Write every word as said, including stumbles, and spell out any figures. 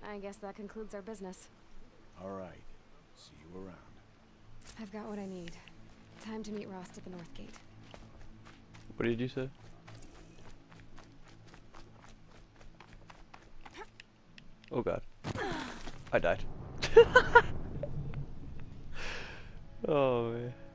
I guess that concludes our business. All right. See you around. I've got what I need. Time to meet Rost at the North Gate. What did you say? Oh god. I died. Oh man.